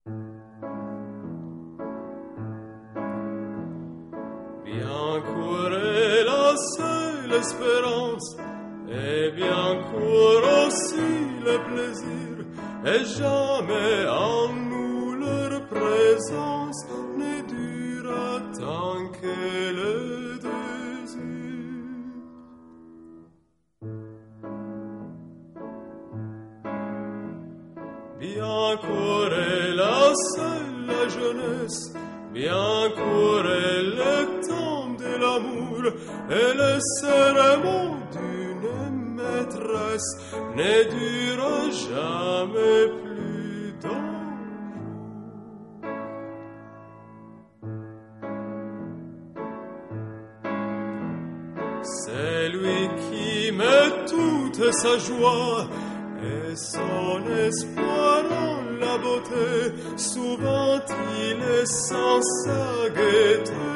Bien courait la seule espérance, et bien court aussi le plaisir, et jamais en nous leur présence ne dura tant que le désir. Bien courait la seule jeunesse, bien courait le temps de l'amour, et le serment d'une maîtresse ne dura jamais plus d'un jour. C'est lui qui met toute sa joie et son espoir en la beauté, souvent il est sans sa gaieté.